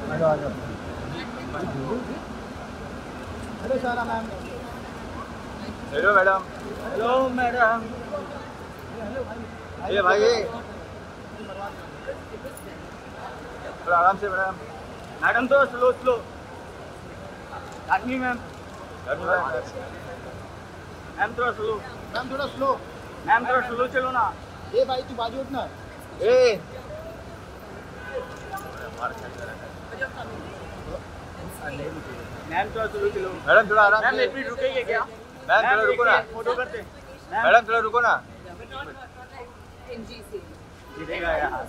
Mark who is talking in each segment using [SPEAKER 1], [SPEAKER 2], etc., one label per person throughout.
[SPEAKER 1] Hello Sara ma'am.
[SPEAKER 2] Hello madam.
[SPEAKER 1] Hello madam.
[SPEAKER 2] ये भाई थोड़ा आराम से मैडम।
[SPEAKER 1] मैडम तो slow slow. Janvi ma'am. Ma'am थोड़ा स्लो। मैम थोड़ा स्लो। मैम थोड़ा स्लो चलो ना। ए भाई तू बाजू उठना।
[SPEAKER 2] ए
[SPEAKER 1] मैम थोड़ा स्लो चलो।
[SPEAKER 2] मैडम थोड़ा आराम
[SPEAKER 1] मैम
[SPEAKER 2] से।
[SPEAKER 1] एक मिनट रुकेंगे क्या?
[SPEAKER 2] मैम थोड़ा रुको ना।
[SPEAKER 1] फोटो करते।
[SPEAKER 2] मैडम थोड़ा रुको ना।
[SPEAKER 1] गिरेगा यार।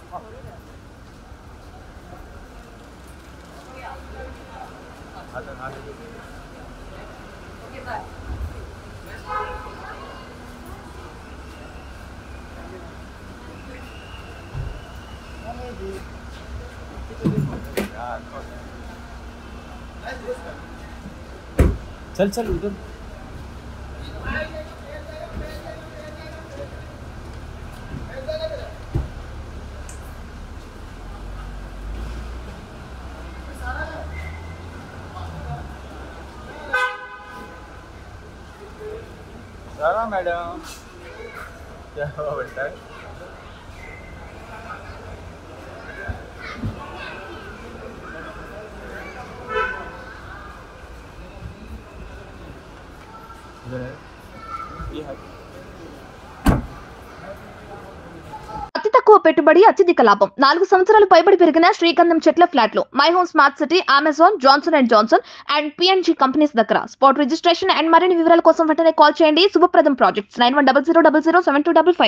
[SPEAKER 3] चल चल उधर।
[SPEAKER 2] सारा मैडम क्या हुआ बेटा?
[SPEAKER 4] అతి తక్కువ పెట్టుబడి అత్యధిక లాభం 4 సంవత్సరాలు పైబడి పెరిగిన శ్రీగంధం చెట్ల ఫ్లాట్లు my home smart city Amazon Johnson and Johnson and PNG companies దగ్గర స్పాట్ రిజిస్ట్రేషన్ అండ్ మరిన్ని వివరాల కోసం వెంటనే కాల్ చేయండి. శుభప్రదం ప్రాజెక్ట్స్ 9100007255.